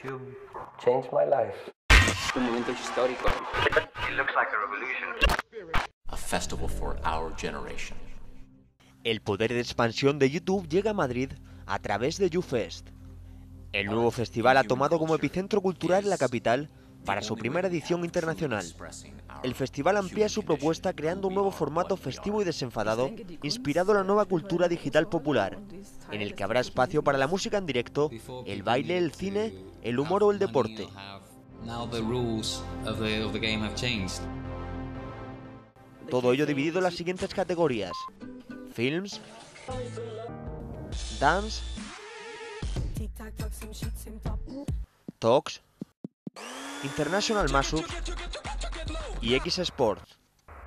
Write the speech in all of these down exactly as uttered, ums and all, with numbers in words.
YouTube changed my life. Un momento histórico. It looks like a revolution. A festival for our generation. El poder de expansión de YouTube llega a Madrid a través de YouFest. El nuevo festival ha tomado como epicentro cultural la capital para su primera edición internacional. El festival amplía su propuesta creando un nuevo formato festivo y desenfadado, inspirado en la nueva cultura digital popular, en el que habrá espacio para la música en directo, el baile, el cine, el humor o el deporte. Todo ello dividido en las siguientes categorías: Films, Dance, Talks, International Mashup y X Sports.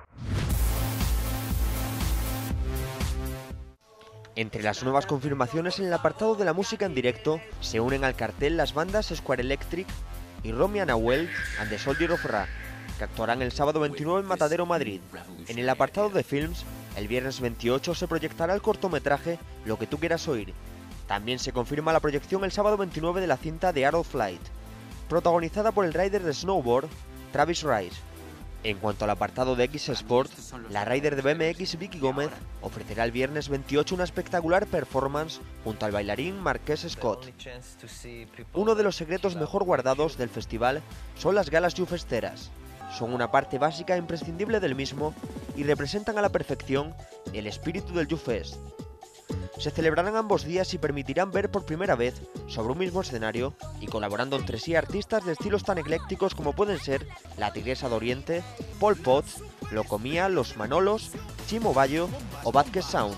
Entre las nuevas confirmaciones en el apartado de la música en directo se unen al cartel las bandas Square Electric y Romy and Awel and the Soldier of Ra, que actuarán el sábado veintinueve en Matadero, Madrid. En el apartado de Films, el viernes veintiocho se proyectará el cortometraje Lo que tú quieras oír. También se confirma la proyección el sábado veintinueve de la cinta The Art of Flight, protagonizada por el rider de snowboard Travis Rice. En cuanto al apartado de X Sport, la rider de B M X Vicky Gómez ofrecerá el viernes veintiocho una espectacular performance junto al bailarín Marqués Scott. Uno de los secretos mejor guardados del festival son las galas youfesteras. Son una parte básica e imprescindible del mismo y representan a la perfección el espíritu del YouFest. Se celebrarán ambos días y permitirán ver por primera vez sobre un mismo escenario y colaborando entre sí artistas de estilos tan eclécticos como pueden ser La Tigresa de Oriente, Pol Pot, Locomía, Los Manolos, Chimo Bayo o Vázquez Sounds.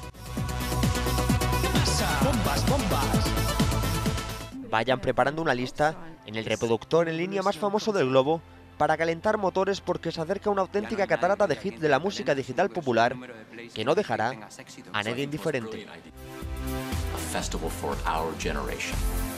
Bombas, bombas. Vayan preparando una lista en el reproductor en línea más famoso del globo para calentar motores, porque se acerca una auténtica catarata de hits de la música digital popular que no dejará a nadie indiferente. A festival for our generation.